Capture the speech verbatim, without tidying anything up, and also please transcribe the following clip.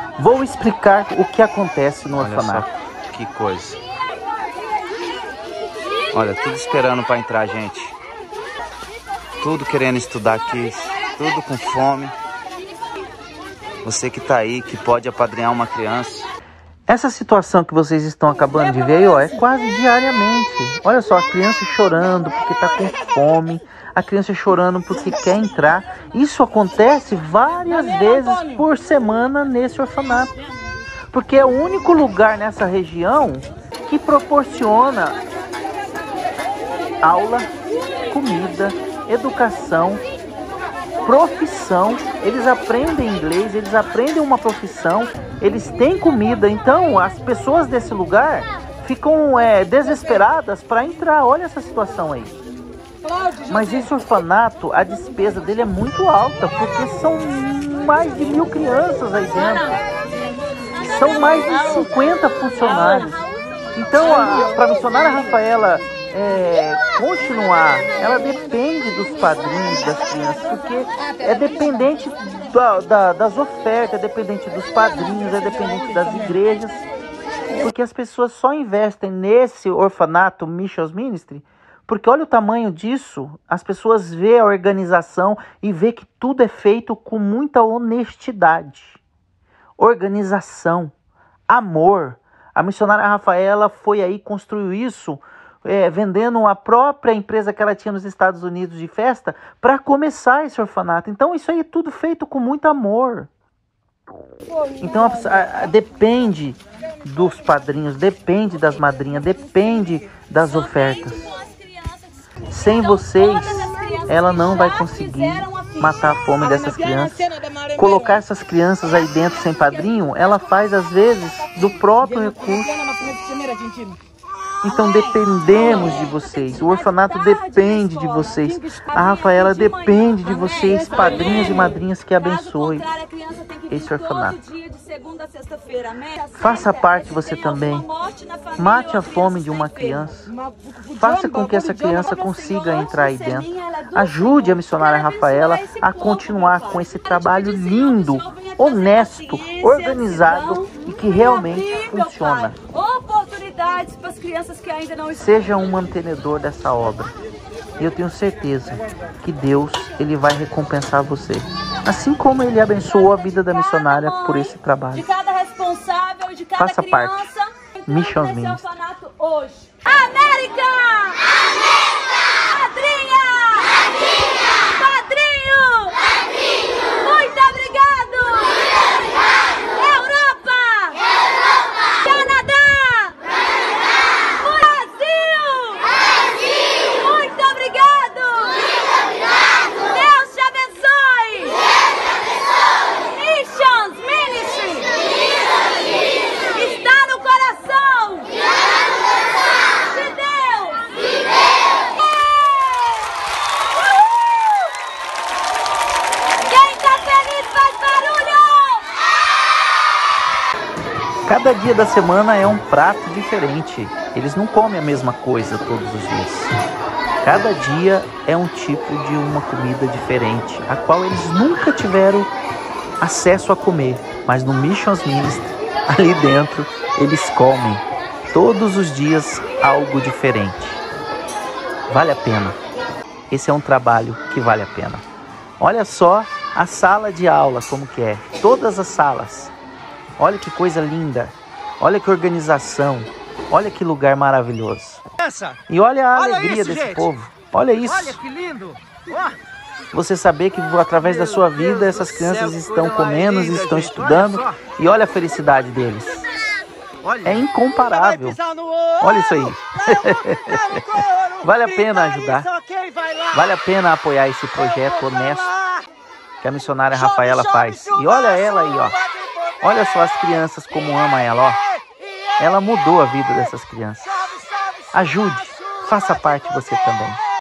Vou explicar o que acontece no Olha orfanato. só, que coisa. Olha, tudo esperando para entrar, gente. Tudo querendo estudar aqui, tudo com fome. Você que tá aí, que pode apadrinhar uma criança. Essa situação que vocês estão acabando de ver aí, ó, é quase diariamente. Olha só, a criança chorando porque tá com fome, a criança chorando porque quer entrar. Isso acontece várias vezes por semana nesse orfanato. Porque é o único lugar nessa região que proporciona aula, comida, educação, profissão. Eles aprendem inglês, eles aprendem uma profissão, eles têm comida. Então as pessoas desse lugar ficam é, desesperadas para entrar. Olha essa situação aí. Mas esse orfanato, a despesa dele é muito alta, porque são mais de mil crianças aí dentro. São mais de cinquenta funcionários. Então para a missionária Rafaela É, continuar, ela depende dos padrinhos das crianças, porque é dependente da, da, das ofertas, é dependente dos padrinhos, é dependente das igrejas, porque as pessoas só investem nesse orfanato Missions Ministry, porque olha o tamanho disso, as pessoas vê a organização e vê que tudo é feito com muita honestidade, organização, amor. A missionária Rafaela foi aí, construiu isso, É, vendendo a própria empresa que ela tinha nos Estados Unidos de festa para começar esse orfanato. Então isso aí é tudo feito com muito amor. Então a, a, depende dos padrinhos, depende das madrinhas, depende das ofertas. Sem vocês, ela não vai conseguir matar a fome dessas crianças. Colocar essas crianças aí dentro sem padrinho, ela faz às vezes do próprio recurso. Então dependemos de vocês, o orfanato depende de vocês, a Rafaela depende de vocês, padrinhos e madrinhas que abençoem esse orfanato. Faça parte você também, mate a fome de uma criança, faça com que essa criança consiga entrar aí dentro, ajude a missionária Rafaela a continuar com esse trabalho lindo, honesto, organizado e que realmente funciona. Para as crianças que ainda não estão. Seja um mantenedor dessa obra. E eu tenho certeza que Deus, ele vai recompensar você. Assim como ele abençoou a vida da missionária por esse trabalho. De cada responsável, de cada Faça criança, parte. Missions Ministry. Hoje. América! América! Padrinha! Padrinha! Padrinho! Padrinho! Muito obrigado! Muito obrigado! Europa! Europa! Canadá! Cada dia da semana é um prato diferente. Eles não comem a mesma coisa todos os dias. Cada dia é um tipo de uma comida diferente, a qual eles nunca tiveram acesso a comer. Mas no Missions Ministry, ali dentro, eles comem todos os dias algo diferente. Vale a pena. Esse é um trabalho que vale a pena. Olha só a sala de aula como que é. Todas as salas. Olha que coisa linda, olha que organização, olha que lugar maravilhoso. E olha a olha alegria isso, desse gente. Povo, olha isso. Olha que lindo. Oh. Você saber que através da sua vida essas crianças estão comendo, estão estudando e olha a felicidade deles. É incomparável. Olha isso aí. Vale a pena ajudar, vale a pena apoiar esse projeto honesto que a missionária Rafaela faz. E olha ela aí, ó. Olha só as crianças como ama ela, ó. Ela mudou a vida dessas crianças. Ajude, faça parte você também.